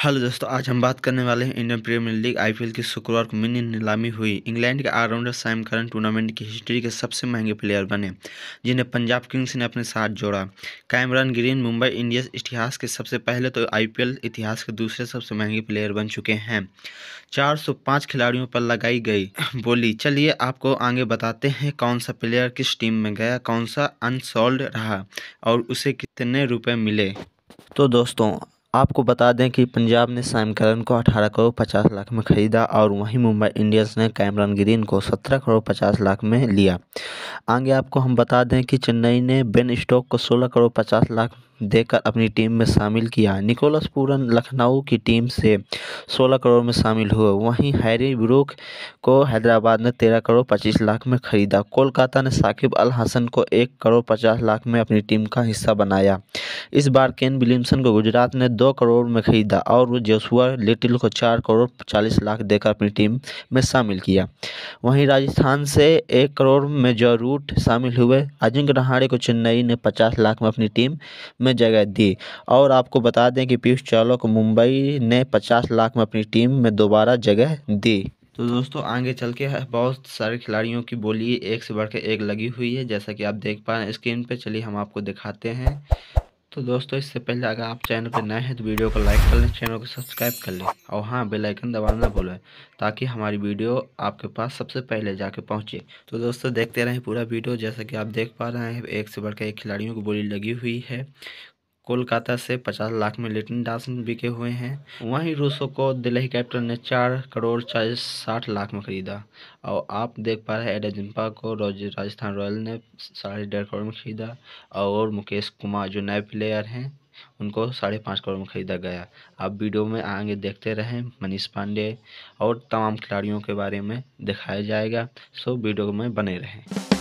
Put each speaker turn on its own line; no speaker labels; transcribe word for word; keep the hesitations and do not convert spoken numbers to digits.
Hello दोस्तों, आज हम बात करने वाले हैं इंडियन प्रीमियर लीग आईपीएल की शुक्रवार को मिनी नीलामी हुई। इंग्लैंड के ऑलराउंडर सैम करन टूर्नामेंट की हिस्ट्री के सबसे महंगे प्लेयर बने, जिन्हें पंजाब किंग्स ने अपने साथ जोड़ा। कैमरन ग्रीन मुंबई इंडियंस इतिहास के सबसे पहले तो आईपीएल इतिहास के दूसरे सबसे महंगे प्लेयर बन चुके हैं। चार सौ पाँच खिलाड़ियों पर लगाई गई बोली। चलिए आपको आगे बताते हैं कौन सा प्लेयर किस टीम में गया, कौन सा अनसोल्ड रहा और उसे कितने रुपए मिले। तो दोस्तों, आपको बता दें कि पंजाब ने सैम करन को अठारह करोड़ पचास लाख में खरीदा और वहीं मुंबई इंडियंस ने कैमरन ग्रीन को सत्रह करोड़ पचास लाख में लिया। आगे आपको हम बता दें कि चेन्नई ने बेन स्टोक्स को सोलह करोड़ पचास लाख देकर अपनी टीम में शामिल किया। निकोलस पूरन लखनऊ की टीम से सोलह करोड़ में शामिल हुए। वहीं हैरी ब्रूक को हैदराबाद ने तेरह करोड़ पच्चीस लाख में खरीदा। कोलकाता ने साकिब अल हसन को एक करोड़ पचास लाख में अपनी टीम का हिस्सा बनाया। इस बार केन विलियमसन को गुजरात ने दो करोड़ में खरीदा और जोशुआ लिटिल को चार करोड़ चालीस लाख देकर अपनी टीम में शामिल किया। वहीं राजस्थान से एक करोड़ में जो रूट शामिल हुए। अजिंक्य रहाणे को चेन्नई ने पचास लाख में अपनी टीम में जगह दी। और आपको बता दें कि पीयूष चावला को मुंबई ने पचास लाख में अपनी टीम में दोबारा जगह दी। तो दोस्तों, आगे चल के बहुत सारे खिलाड़ियों की बोली एक से बढ़ के एक लगी हुई है, जैसा कि आप देख पा रहे हैं स्क्रीन पे। चलिए हम आपको दिखाते हैं। तो दोस्तों, इससे पहले अगर आप चैनल पर नए हैं तो वीडियो को लाइक कर लें, चैनल को सब्सक्राइब कर लें और हाँ, बेल आइकन दबाना ना भूलें, ताकि हमारी वीडियो आपके पास सबसे पहले जाके पहुंचे। तो दोस्तों, देखते रहें पूरा वीडियो। जैसा कि आप देख पा रहे हैं, एक से बढ़कर एक खिलाड़ियों की बोली लगी हुई है। कोलकाता से पचास लाख में लिटन दासन बिके हुए हैं। वहीं रूसो को दिल्ली कैपिटल ने चार करोड़ चालीस साठ लाख में खरीदा। और आप देख पा रहे हैं एडे जिम्पा को राजस्थान रॉयल ने साढ़े डेढ़ करोड़ में खरीदा। और मुकेश कुमार जो नए प्लेयर हैं उनको साढ़े पाँच करोड़ में खरीदा गया। आप वीडियो में आगे देखते रहें। मनीष पांडे और तमाम खिलाड़ियों के बारे में दिखाया जाएगा, सो वीडियो में बने रहें।